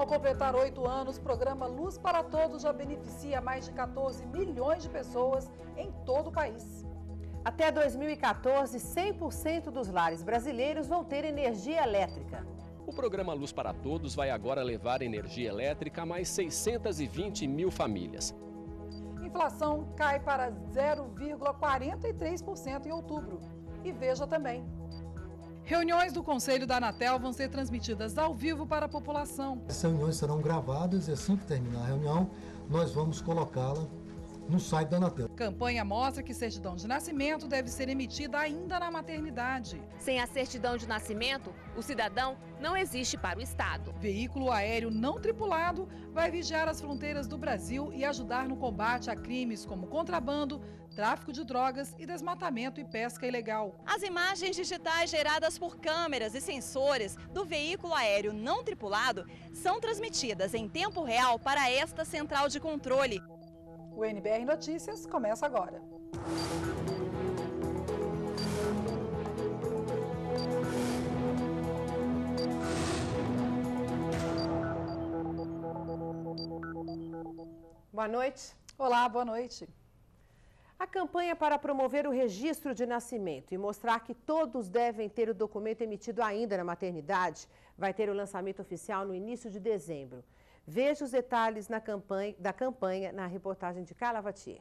Ao completar 8 anos, o programa Luz para Todos já beneficia mais de 14 milhões de pessoas em todo o país. Até 2014, 100% dos lares brasileiros vão ter energia elétrica. O programa Luz para Todos vai agora levar energia elétrica a mais 620 mil famílias. Inflação cai para 0,43% em outubro. E veja também. Reuniões do Conselho da Anatel vão ser transmitidas ao vivo para a população. Essas reuniões serão gravadas e assim que terminar a reunião, nós vamos colocá-la no site da Anatel. Campanha mostra que certidão de nascimento deve ser emitida ainda na maternidade. Sem a certidão de nascimento, o cidadão não existe para o Estado. Veículo aéreo não tripulado vai vigiar as fronteiras do Brasil e ajudar no combate a crimes como contrabando, tráfico de drogas e desmatamento e pesca ilegal. As imagens digitais geradas por câmeras e sensores do veículo aéreo não tripulado são transmitidas em tempo real para esta central de controle. O NBR Notícias começa agora. Boa noite. Olá, boa noite. A campanha para promover o registro de nascimento e mostrar que todos devem ter o documento emitido ainda na maternidade vai ter o lançamento oficial no início de dezembro. Veja os detalhes da campanha na reportagem de Carla Vatier.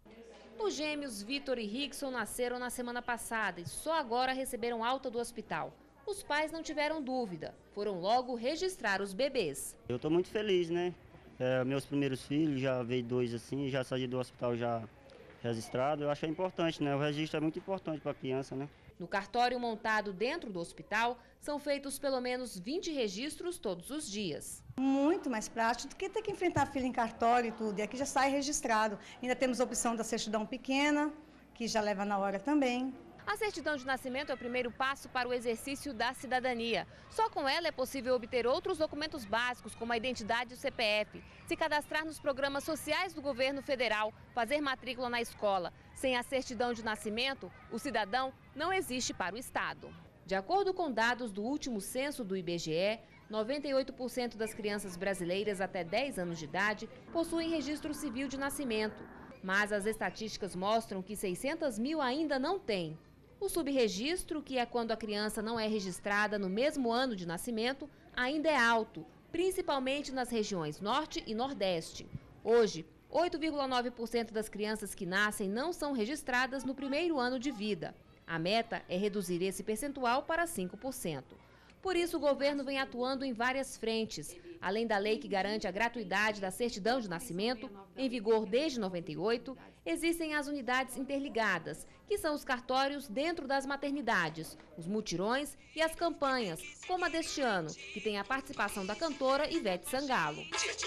Os gêmeos Vitor e Rickson nasceram na semana passada e só agora receberam alta do hospital. Os pais não tiveram dúvida, foram logo registrar os bebês. Eu estou muito feliz, né? Meus primeiros filhos, já veio 2 assim, já saí do hospital já registrado. Eu acho importante, né? O registro é muito importante para a criança, né? No cartório montado dentro do hospital, são feitos pelo menos 20 registros todos os dias. Muito mais prático do que ter que enfrentar a fila em cartório e tudo. E aqui já sai registrado. Ainda temos a opção da certidão pequena, que já leva na hora também. A certidão de nascimento é o primeiro passo para o exercício da cidadania. Só com ela é possível obter outros documentos básicos, como a identidade e o CPF, se cadastrar nos programas sociais do governo federal, fazer matrícula na escola. Sem a certidão de nascimento, o cidadão não existe para o Estado. De acordo com dados do último censo do IBGE, 98% das crianças brasileiras até 10 anos de idade possuem registro civil de nascimento. Mas as estatísticas mostram que 600 mil ainda não têm. O subregistro, que é quando a criança não é registrada no mesmo ano de nascimento, ainda é alto, principalmente nas regiões Norte e Nordeste. Hoje, 8,9% das crianças que nascem não são registradas no primeiro ano de vida. A meta é reduzir esse percentual para 5%. Por isso, o governo vem atuando em várias frentes. Além da lei que garante a gratuidade da certidão de nascimento, em vigor desde 98, existem as unidades interligadas, que são os cartórios dentro das maternidades, os mutirões e as campanhas, como a deste ano, que tem a participação da cantora Ivete Sangalo.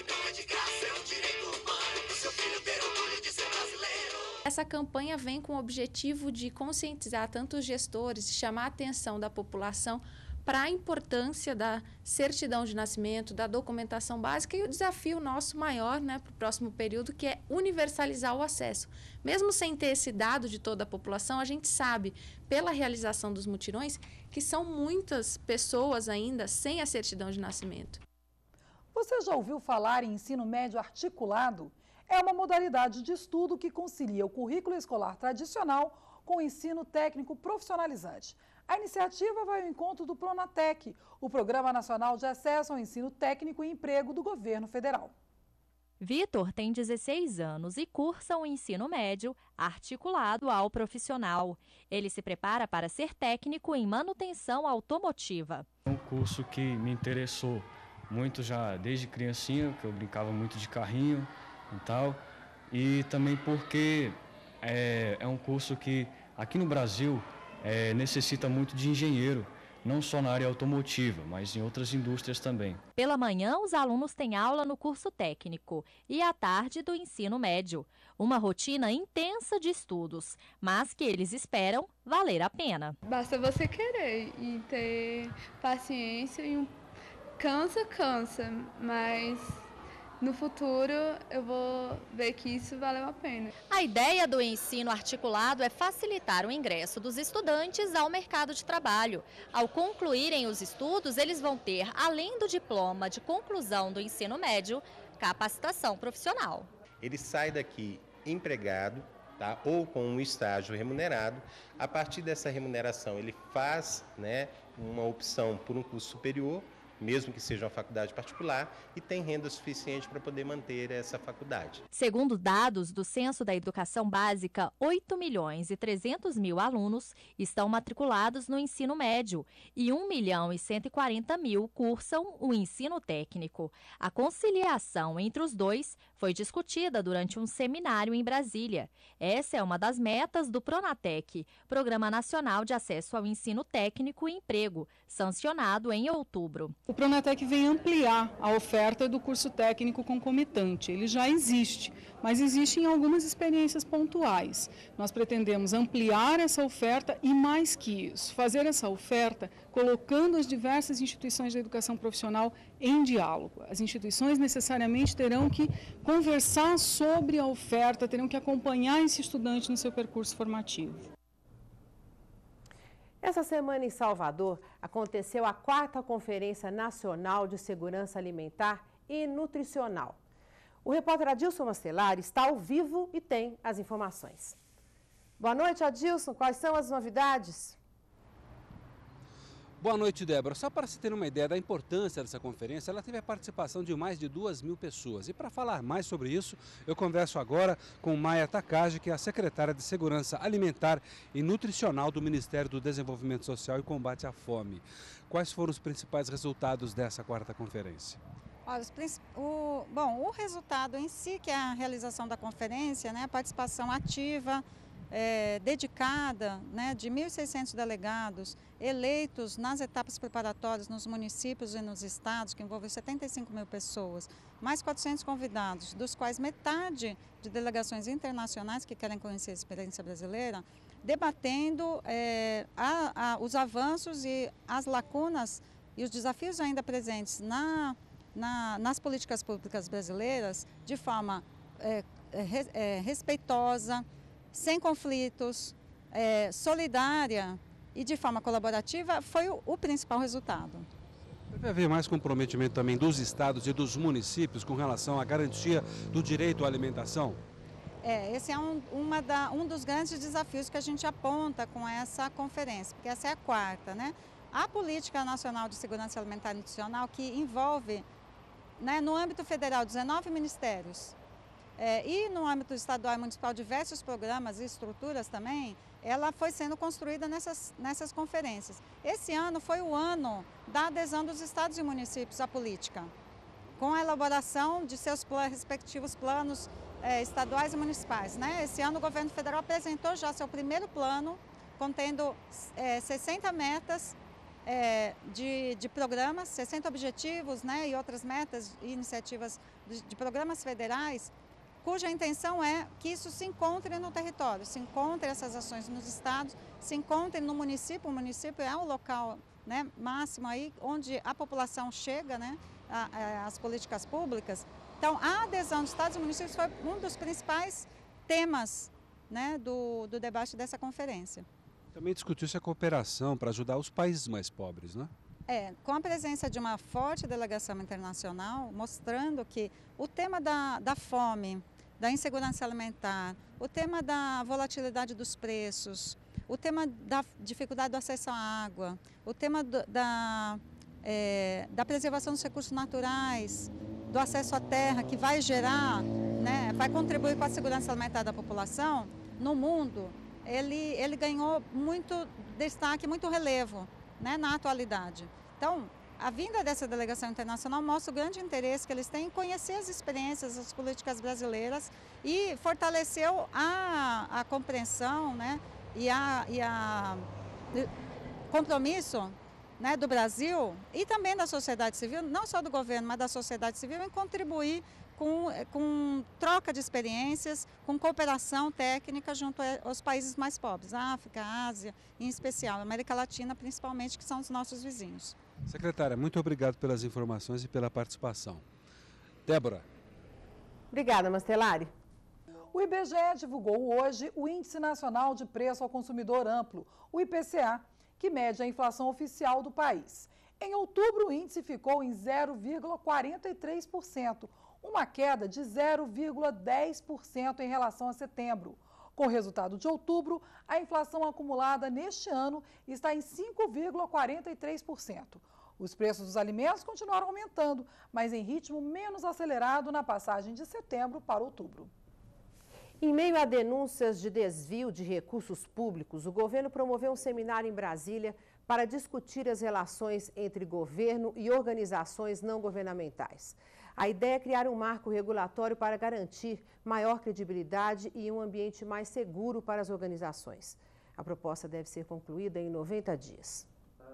Essa campanha vem com o objetivo de conscientizar tanto os gestores, de chamar a atenção da população para a importância da certidão de nascimento, da documentação básica e o desafio nosso maior, para o próximo período, que é universalizar o acesso. Mesmo sem ter esse dado de toda a população, a gente sabe, pela realização dos mutirões, que são muitas pessoas ainda sem a certidão de nascimento. Você já ouviu falar em ensino médio articulado? É uma modalidade de estudo que concilia o currículo escolar tradicional com o ensino técnico profissionalizante. A iniciativa vai ao encontro do Pronatec, o Programa Nacional de Acesso ao Ensino Técnico e Emprego do Governo Federal. Vitor tem 16 anos e cursa o ensino médio articulado ao profissional. Ele se prepara para ser técnico em manutenção automotiva. É um curso que me interessou muito já desde criancinha, que eu brincava muito de carrinho e tal. E também porque é um curso que aqui no Brasil necessita muito de engenheiro, não só na área automotiva, mas em outras indústrias também. Pela manhã, os alunos têm aula no curso técnico e à tarde do ensino médio. Uma rotina intensa de estudos, mas que eles esperam valer a pena. Basta você querer e ter paciência e cansa, mas no futuro eu vou ver que isso valeu a pena. A ideia do ensino articulado é facilitar o ingresso dos estudantes ao mercado de trabalho. Ao concluírem os estudos, eles vão ter, além do diploma de conclusão do ensino médio, capacitação profissional. Ele sai daqui empregado, tá? Ou com um estágio remunerado. A partir dessa remuneração, ele faz, né, uma opção por um curso superior, mesmo que seja uma faculdade particular, e tem renda suficiente para poder manter essa faculdade. Segundo dados do Censo da Educação Básica, 8.300.000 alunos estão matriculados no ensino médio e 1.140.000 cursam o ensino técnico. A conciliação entre os dois foi discutida durante um seminário em Brasília. Essa é uma das metas do Pronatec, Programa Nacional de Acesso ao Ensino Técnico e Emprego, sancionado em outubro. O Pronatec vem ampliar a oferta do curso técnico concomitante. Ele já existe, mas existem algumas experiências pontuais. Nós pretendemos ampliar essa oferta e, mais que isso, fazer essa oferta colocando as diversas instituições da educação profissional em diálogo. As instituições necessariamente terão que conversar sobre a oferta, terão que acompanhar esse estudante no seu percurso formativo. Essa semana em Salvador aconteceu a 4ª Conferência Nacional de Segurança Alimentar e Nutricional. O repórter Adilson Mastelari está ao vivo e tem as informações. Boa noite, Adilson. Quais são as novidades? Boa noite, Débora. Só para se ter uma ideia da importância dessa conferência, ela teve a participação de mais de 2.000 pessoas. E para falar mais sobre isso, eu converso agora com Maia Takagi, que é a secretária de Segurança Alimentar e Nutricional do Ministério do Desenvolvimento Social e Combate à Fome. Quais foram os principais resultados dessa 4ª conferência? Olha, o resultado em si, que é a realização da conferência, né, a participação ativa, dedicada, né, de 1.600 delegados eleitos nas etapas preparatórias nos municípios e nos estados, que envolvem 75.000 pessoas, mais 400 convidados, dos quais metade de delegações internacionais que querem conhecer a experiência brasileira, debatendo os avanços e as lacunas e os desafios ainda presentes nas políticas públicas brasileiras de forma respeitosa, sem conflitos, solidária e de forma colaborativa, foi o principal resultado. Deve haver mais comprometimento também dos estados e dos municípios com relação à garantia do direito à alimentação? Esse é um dos grandes desafios que a gente aponta com essa conferência, porque essa é a 4ª, né? A Política Nacional de Segurança Alimentar e Nutricional, que envolve, né, no âmbito federal, 19 ministérios, e no âmbito estadual e municipal diversos programas e estruturas também, ela foi sendo construída nessas conferências. Esse ano foi o ano da adesão dos estados e municípios à política, com a elaboração de seus respectivos planos estaduais e municipais, né? Esse ano o governo federal apresentou já seu primeiro plano, contendo 60 metas de programas, 60 objetivos, né, e outras metas e iniciativas de programas federais, cuja intenção é que isso se encontre no território, se encontre essas ações nos estados, se encontre no município. O município é o local, né, máximo aí onde a população chega, né, às políticas públicas. Então, a adesão dos estados e municípios foi um dos principais temas, né, do debate dessa conferência. Também discutiu-se a cooperação para ajudar os países mais pobres, né? Com a presença de uma forte delegação internacional, mostrando que o tema da fome, da insegurança alimentar, o tema da volatilidade dos preços, o tema da dificuldade do acesso à água, o tema da preservação dos recursos naturais, do acesso à terra, que vai gerar, né, vai contribuir com a segurança alimentar da população no mundo, ele ganhou muito destaque, muito relevo, né, na atualidade. Então, a vinda dessa delegação internacional mostra o grande interesse que eles têm em conhecer as experiências, as políticas brasileiras e fortaleceu a compreensão, né, e a compromisso, né, do Brasil e também da sociedade civil, não só do governo, mas da sociedade civil, em contribuir com troca de experiências, com cooperação técnica junto aos países mais pobres, África, Ásia, em especial, América Latina principalmente, que são os nossos vizinhos. Secretária, muito obrigado pelas informações e pela participação. Débora. Obrigada, Mastelari. O IBGE divulgou hoje o Índice Nacional de Preço ao Consumidor Amplo, o IPCA, que mede a inflação oficial do país. Em outubro, o índice ficou em 0,43%, uma queda de 0,10% em relação a setembro. Com o resultado de outubro, a inflação acumulada neste ano está em 5,43%. Os preços dos alimentos continuaram aumentando, mas em ritmo menos acelerado na passagem de setembro para outubro. Em meio a denúncias de desvio de recursos públicos, o governo promoveu um seminário em Brasília para discutir as relações entre governo e organizações não governamentais. A ideia é criar um marco regulatório para garantir maior credibilidade e um ambiente mais seguro para as organizações. A proposta deve ser concluída em 90 dias.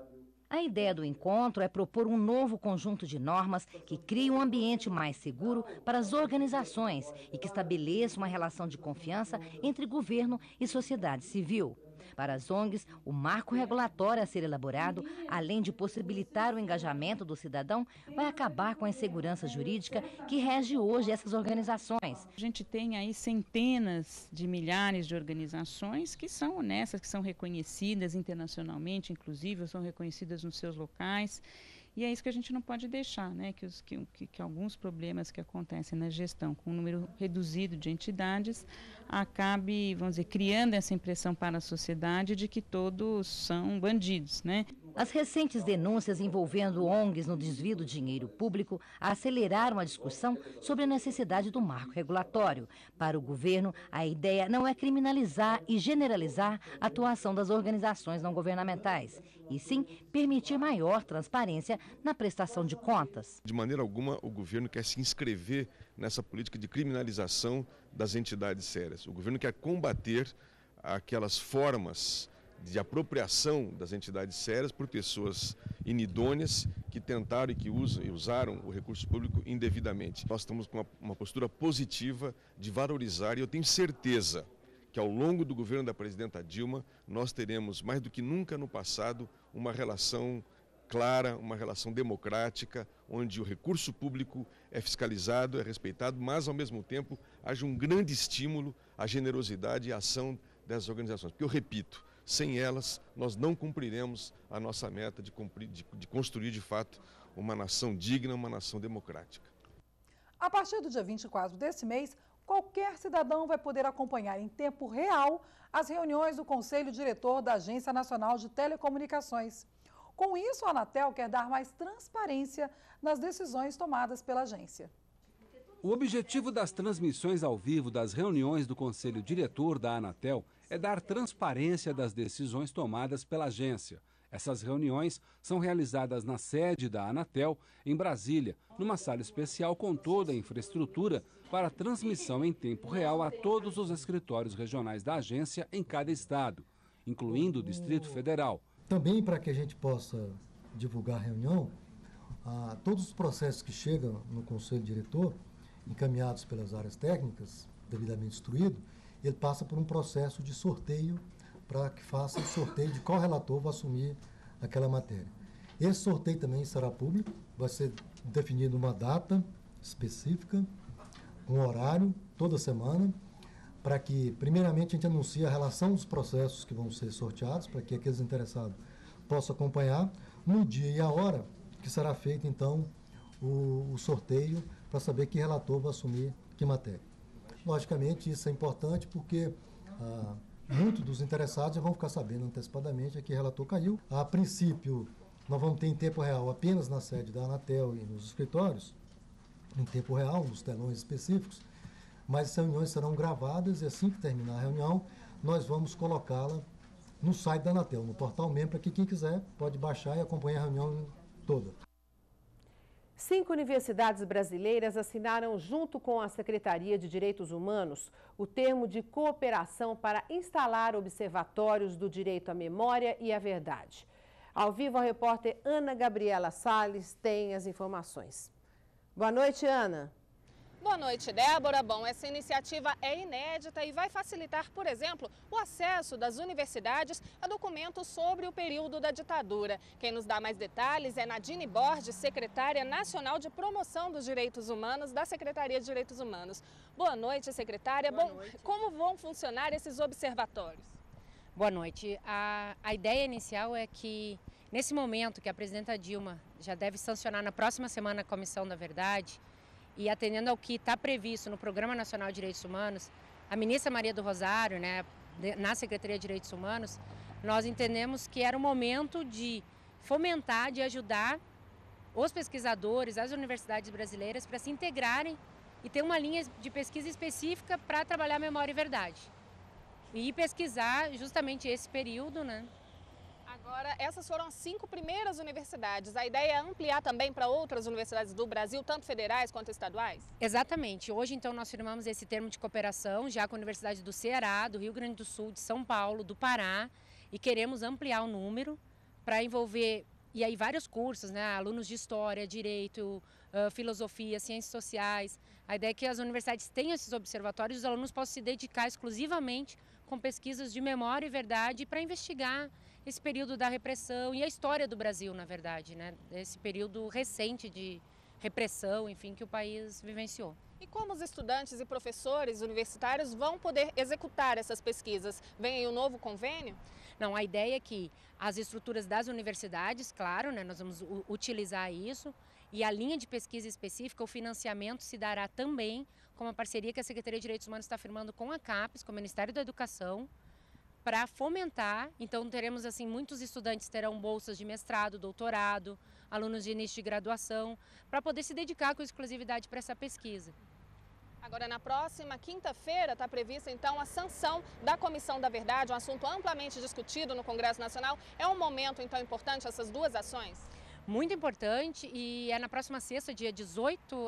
A ideia do encontro é propor um novo conjunto de normas que crie um ambiente mais seguro para as organizações e que estabeleça uma relação de confiança entre governo e sociedade civil. Para as ONGs, o marco regulatório a ser elaborado, além de possibilitar o engajamento do cidadão, vai acabar com a insegurança jurídica que rege hoje essas organizações. A gente tem aí centenas de milhares de organizações que são honestas, que são reconhecidas internacionalmente, inclusive, são reconhecidas nos seus locais. E é isso que a gente não pode deixar, né? Que alguns problemas que acontecem na gestão com um número reduzido de entidades acabe, vamos dizer, criando essa impressão para a sociedade de que todos são bandidos, né? As recentes denúncias envolvendo ONGs no desvio do dinheiro público aceleraram a discussão sobre a necessidade do marco regulatório. Para o governo, a ideia não é criminalizar e generalizar a atuação das organizações não governamentais, e sim permitir maior transparência na prestação de contas. De maneira alguma, o governo quer se inscrever nessa política de criminalização das entidades sérias. O governo quer combater aquelas formas de apropriação das entidades sérias por pessoas inidôneas que tentaram e que usaram o recurso público indevidamente. Nós estamos com uma postura positiva de valorizar, e eu tenho certeza que ao longo do governo da presidenta Dilma nós teremos, mais do que nunca no passado, uma relação clara, uma relação democrática, onde o recurso público é fiscalizado, é respeitado, mas ao mesmo tempo haja um grande estímulo à generosidade e à ação dessas organizações. Porque eu repito, sem elas, nós não cumpriremos a nossa meta de construir, de fato, uma nação digna, uma nação democrática. A partir do dia 24 desse mês, qualquer cidadão vai poder acompanhar em tempo real as reuniões do Conselho Diretor da Agência Nacional de Telecomunicações. Com isso, a Anatel quer dar mais transparência nas decisões tomadas pela agência. O objetivo das transmissões ao vivo das reuniões do Conselho Diretor da Anatel é dar transparência das decisões tomadas pela agência. Essas reuniões são realizadas na sede da Anatel, em Brasília, numa sala especial com toda a infraestrutura para transmissão em tempo real a todos os escritórios regionais da agência em cada estado, incluindo o Distrito Federal. Também para que a gente possa divulgar a reunião, todos os processos que chegam no Conselho Diretor, encaminhados pelas áreas técnicas, devidamente instruído, ele passa por um processo de sorteio para que faça o sorteio de qual relator vai assumir aquela matéria. Esse sorteio também será público, vai ser definido uma data específica, um horário, toda semana, para que, primeiramente, a gente anuncie a relação dos processos que vão ser sorteados, para que aqueles interessados possam acompanhar no dia e a hora que será feito, então, o sorteio para saber que relator vai assumir que matéria. Logicamente, isso é importante porque muitos dos interessados já vão ficar sabendo antecipadamente a que relator caiu. A princípio, nós vamos ter em tempo real apenas na sede da Anatel e nos escritórios, em tempo real, nos telões específicos, mas essas reuniões serão gravadas e assim que terminar a reunião, nós vamos colocá-la no site da Anatel, no portal mesmo, para que quem quiser pode baixar e acompanhar a reunião toda. 5 universidades brasileiras assinaram, junto com a Secretaria de Direitos Humanos, o termo de cooperação para instalar observatórios do direito à memória e à verdade. Ao vivo, a repórter Ana Gabriela Salles tem as informações. Boa noite, Ana. Boa noite, Débora. Bom, essa iniciativa é inédita e vai facilitar, por exemplo, o acesso das universidades a documentos sobre o período da ditadura. Quem nos dá mais detalhes é Nadine Borges, secretária nacional de promoção dos direitos humanos da Secretaria de Direitos Humanos. Boa noite, secretária. Boa noite. Como vão funcionar esses observatórios? Boa noite. A ideia inicial é que, nesse momento que a presidenta Dilma já deve sancionar na próxima semana a Comissão da Verdade, e atendendo ao que está previsto no Programa Nacional de Direitos Humanos, a ministra Maria do Rosário, né, na Secretaria de Direitos Humanos, nós entendemos que era o momento de fomentar, de ajudar os pesquisadores, as universidades brasileiras para se integrarem e ter uma linha de pesquisa específica para trabalhar a memória e verdade. E pesquisar justamente esse período, né? Agora, essas foram as 5 primeiras universidades. A ideia é ampliar também para outras universidades do Brasil, tanto federais quanto estaduais? Exatamente. Hoje, então, nós firmamos esse termo de cooperação já com a Universidade do Ceará, do Rio Grande do Sul, de São Paulo, do Pará, e queremos ampliar o número para envolver, e aí, vários cursos, né? Alunos de História, Direito, Filosofia, Ciências Sociais. A ideia é que as universidades tenham esses observatórios e os alunos possam se dedicar exclusivamente com pesquisas de memória e verdade para investigar esse período da repressão e a história do Brasil, na verdade, né? Esse período recente de repressão, enfim, que o país vivenciou. E como os estudantes e professores universitários vão poder executar essas pesquisas? Vem aí um novo convênio? Não, a ideia é que as estruturas das universidades, claro, né, nós vamos utilizar isso, e a linha de pesquisa específica, o financiamento se dará também com uma parceria que a Secretaria de Direitos Humanos está firmando com a CAPES, com o Ministério da Educação, para fomentar. Então teremos assim, muitos estudantes terão bolsas de mestrado, doutorado, alunos de início de graduação, para poder se dedicar com exclusividade para essa pesquisa. Agora, na próxima quinta-feira, está prevista, então, a sanção da Comissão da Verdade, um assunto amplamente discutido no Congresso Nacional. É um momento, então, importante essas duas ações? Muito importante, e é na próxima sexta, dia 18,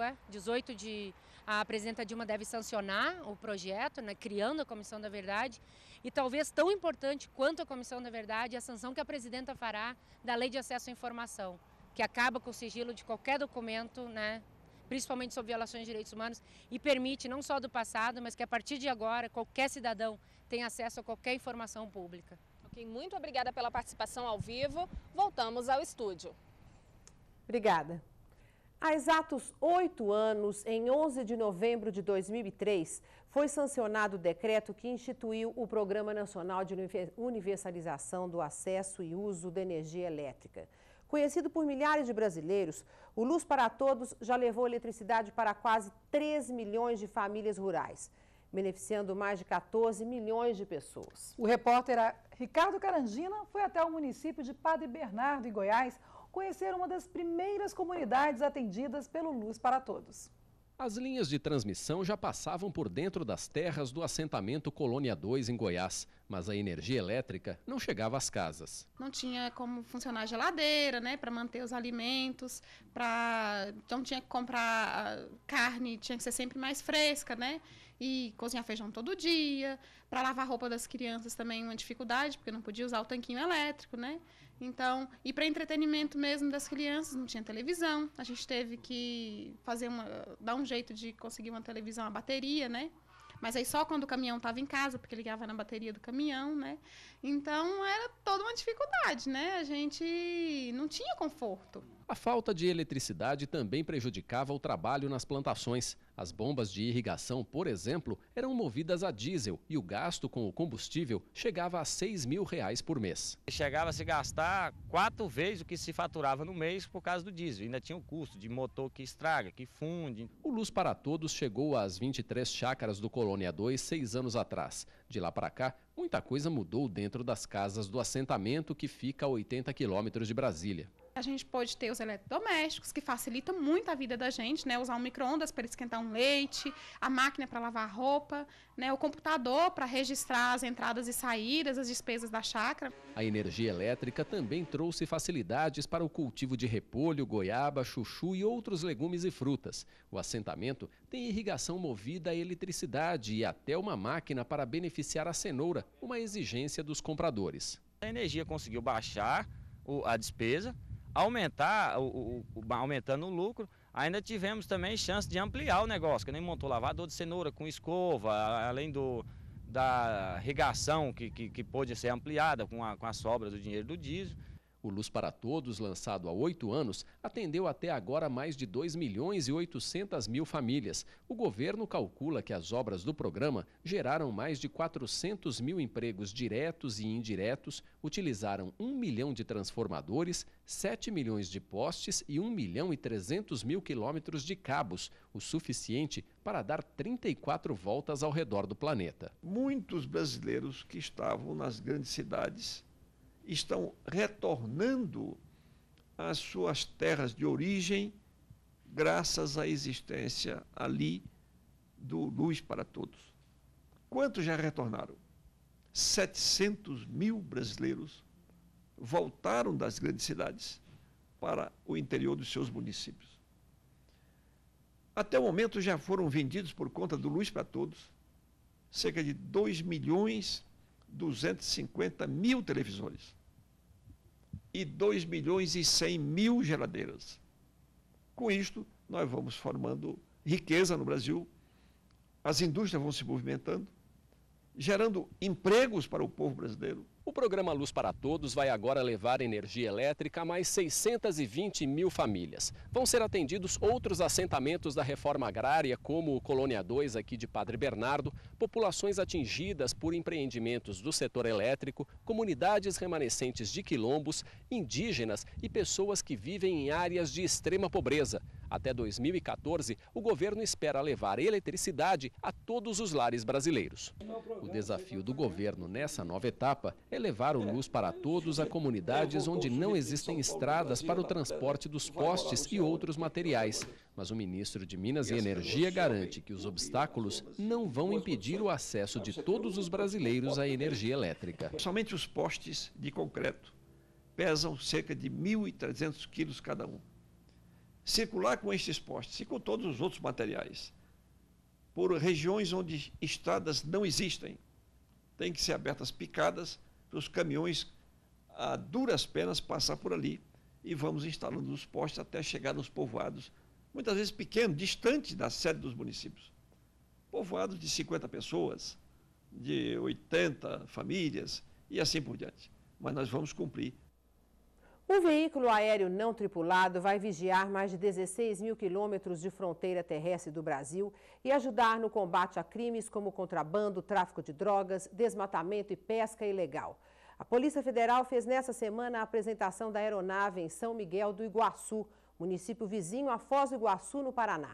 a presidenta Dilma deve sancionar o projeto, né, criando a Comissão da Verdade, e talvez tão importante quanto a Comissão da Verdade, a sanção que a presidenta fará da Lei de Acesso à Informação, que acaba com o sigilo de qualquer documento, né, principalmente sobre violações de direitos humanos, e permite não só do passado, mas que a partir de agora qualquer cidadão tenha acesso a qualquer informação pública. Ok, muito obrigada pela participação ao vivo. Voltamos ao estúdio. Obrigada. Há exatos 8 anos, em 11 de novembro de 2003, foi sancionado o decreto que instituiu o Programa Nacional de Universalização do Acesso e Uso da Energia Elétrica. Conhecido por milhares de brasileiros, o Luz para Todos já levou eletricidade para quase 3 milhões de famílias rurais, beneficiando mais de 14 milhões de pessoas. O repórter Ricardo Carangina foi até o município de Padre Bernardo, em Goiás, conhecer uma das primeiras comunidades atendidas pelo Luz para Todos. As linhas de transmissão já passavam por dentro das terras do assentamento Colônia 2 em Goiás, mas a energia elétrica não chegava às casas. Não tinha como funcionar a geladeira, né, para manter os alimentos, então tinha que comprar carne, tinha que ser sempre mais fresca, né, e cozinhar feijão todo dia. Para lavar a roupa das crianças também uma dificuldade, porque não podia usar o tanquinho elétrico, né. Então, e para entretenimento mesmo das crianças, não tinha televisão. A gente teve que dar um jeito de conseguir uma televisão à bateria, né? Mas aí só quando o caminhão estava em casa, porque ligava na bateria do caminhão, né? Então, era toda uma dificuldade, né? A gente não tinha conforto. A falta de eletricidade também prejudicava o trabalho nas plantações. As bombas de irrigação, por exemplo, eram movidas a diesel e o gasto com o combustível chegava a R$6 mil por mês. Chegava a se gastar 4 vezes o que se faturava no mês por causa do diesel. Ainda tinha o custo de motor que estraga, que funde. O Luz para Todos chegou às 23 chácaras do Colônia 2 6 anos atrás. De lá para cá, muita coisa mudou dentro das casas do assentamento que fica a 80 quilômetros de Brasília. A gente pode ter os eletrodomésticos, que facilitam muito a vida da gente, né? Usar um micro-ondas para esquentar um leite, a máquina para lavar a roupa, né? O computador para registrar as entradas e saídas, as despesas da chácara. A energia elétrica também trouxe facilidades para o cultivo de repolho, goiaba, chuchu e outros legumes e frutas. O assentamento tem irrigação movida a eletricidade e até uma máquina para beneficiar a cenoura, uma exigência dos compradores. A energia conseguiu baixar a despesa, aumentando o lucro, ainda tivemos também chance de ampliar o negócio, que nem montou lavador de cenoura com escova, além da irrigação que pôde ser ampliada com as sobras do dinheiro do diesel. O Luz para Todos, lançado há 8 anos, atendeu até agora mais de 2.800.000 famílias. O governo calcula que as obras do programa geraram mais de 400.000 empregos diretos e indiretos, utilizaram 1 milhão de transformadores, 7 milhões de postes e 1.300.000 quilômetros de cabos, o suficiente para dar 34 voltas ao redor do planeta. Muitos brasileiros que estavam nas grandes cidades estão retornando às suas terras de origem graças à existência ali do Luz para Todos. Quantos já retornaram? 700.000 brasileiros voltaram das grandes cidades para o interior dos seus municípios. Até o momento já foram vendidos por conta do Luz para Todos cerca de 2.250.000 televisores e 2.100.000 geladeiras. Com isto, nós vamos formando riqueza no Brasil, as indústrias vão se movimentando, gerando empregos para o povo brasileiro. O programa Luz para Todos vai agora levar energia elétrica a mais 620.000 famílias. Vão ser atendidos outros assentamentos da reforma agrária, como o Colônia 2 aqui de Padre Bernardo, populações atingidas por empreendimentos do setor elétrico, comunidades remanescentes de quilombos, indígenas e pessoas que vivem em áreas de extrema pobreza. Até 2014, o governo espera levar eletricidade a todos os lares brasileiros. O desafio do governo nessa nova etapa é levar o Luz para Todos a comunidades onde não existem estradas para o transporte dos postes e outros materiais. Mas o ministro de Minas e Energia garante que os obstáculos não vão impedir o acesso de todos os brasileiros à energia elétrica. Somente os postes de concreto pesam cerca de 1.300 quilos cada um. Circular com estes postes e com todos os outros materiais por regiões onde estradas não existem, tem que ser abertas picadas para os caminhões a duras penas passar por ali e vamos instalando os postes até chegar nos povoados, muitas vezes pequenos, distantes da sede dos municípios. Povoados de 50 pessoas, de 80 famílias e assim por diante. Mas nós vamos cumprir. Um veículo aéreo não tripulado vai vigiar mais de 16.000 quilômetros de fronteira terrestre do Brasil e ajudar no combate a crimes como contrabando, tráfico de drogas, desmatamento e pesca ilegal. A Polícia Federal fez nessa semana a apresentação da aeronave em São Miguel do Iguaçu, município vizinho a Foz do Iguaçu, no Paraná.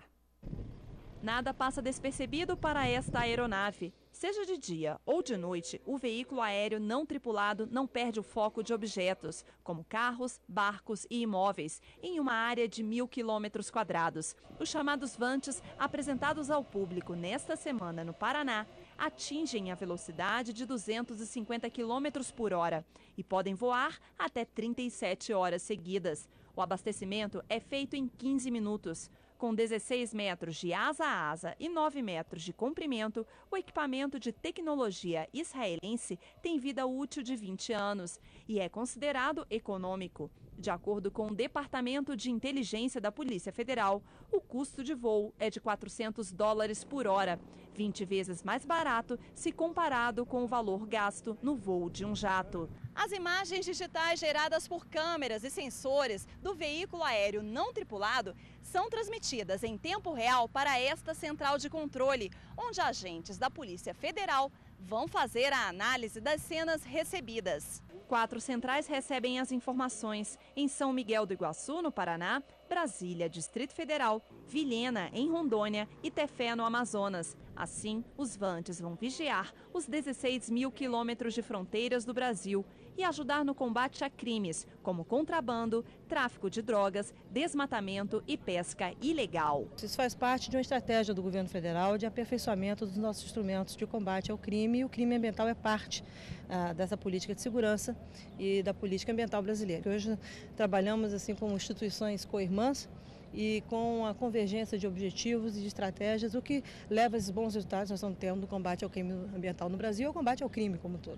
Nada passa despercebido para esta aeronave. Seja de dia ou de noite, o veículo aéreo não tripulado não perde o foco de objetos, como carros, barcos e imóveis, em uma área de 1.000 quilômetros quadrados. Os chamados vantes, apresentados ao público nesta semana no Paraná, atingem a velocidade de 250 quilômetros por hora e podem voar até 37 horas seguidas. O abastecimento é feito em 15 minutos. Com 16 metros de asa a asa e 9 metros de comprimento, o equipamento de tecnologia israelense tem vida útil de 20 anos e é considerado econômico. De acordo com o Departamento de Inteligência da Polícia Federal, o custo de voo é de $400 por hora, 20 vezes mais barato se comparado com o valor gasto no voo de um jato. As imagens digitais geradas por câmeras e sensores do veículo aéreo não tripulado são transmitidas em tempo real para esta central de controle, onde agentes da Polícia Federal vão fazer a análise das cenas recebidas. 4 centrais recebem as informações em São Miguel do Iguaçu, no Paraná, Brasília, Distrito Federal, Vilhena, em Rondônia e Tefé, no Amazonas. Assim, os vantes vão vigiar os 16.000 quilômetros de fronteiras do Brasil e ajudar no combate a crimes, como contrabando, tráfico de drogas, desmatamento e pesca ilegal. Isso faz parte de uma estratégia do governo federal de aperfeiçoamento dos nossos instrumentos de combate ao crime, e o crime ambiental é parte dessa política de segurança e da política ambiental brasileira. Hoje trabalhamos assim com instituições co-irmãs e com a convergência de objetivos e de estratégias, o que leva a esses bons resultados que nós estamos tendo no combate ao crime ambiental no Brasil e ao combate ao crime como um todo. O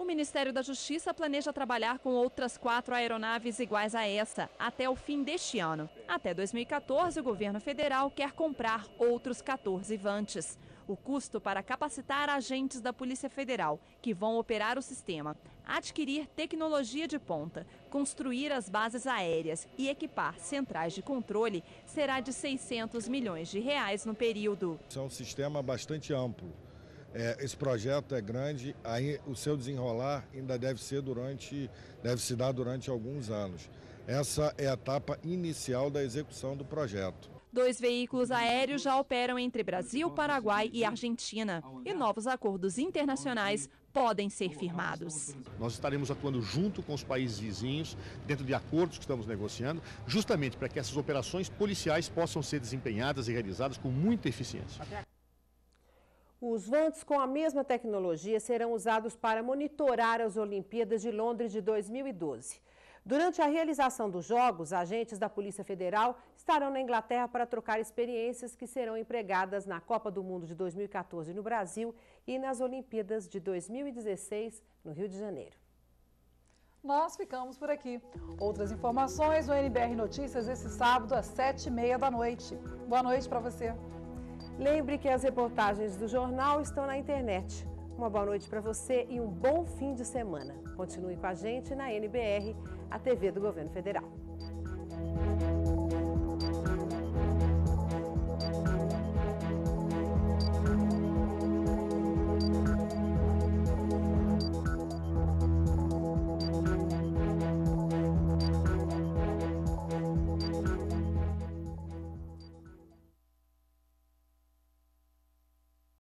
Ministério da Justiça planeja trabalhar com outras 4 aeronaves iguais a essa até o fim deste ano. Até 2014, o governo federal quer comprar outros 14 Vantes. O custo para capacitar agentes da Polícia Federal que vão operar o sistema, adquirir tecnologia de ponta, construir as bases aéreas e equipar centrais de controle será de R$600 milhões no período. É um sistema bastante amplo. Esse projeto é grande, aí o seu desenrolar ainda deve se dar durante alguns anos. Essa é a etapa inicial da execução do projeto. 2 veículos aéreos já operam entre Brasil, Paraguai e Argentina. E novos acordos internacionais podem ser firmados. Nós estaremos atuando junto com os países vizinhos, dentro de acordos que estamos negociando, justamente para que essas operações policiais possam ser desempenhadas e realizadas com muita eficiência. Os Vantes com a mesma tecnologia serão usados para monitorar as Olimpíadas de Londres de 2012. Durante a realização dos Jogos, agentes da Polícia Federal estarão na Inglaterra para trocar experiências que serão empregadas na Copa do Mundo de 2014 no Brasil e nas Olimpíadas de 2016 no Rio de Janeiro. Nós ficamos por aqui. Outras informações no NBR Notícias esse sábado às 7h30 da noite. Boa noite para você. Lembre que as reportagens do jornal estão na internet. Uma boa noite para você e um bom fim de semana. Continue com a gente na NBR, a TV do Governo Federal.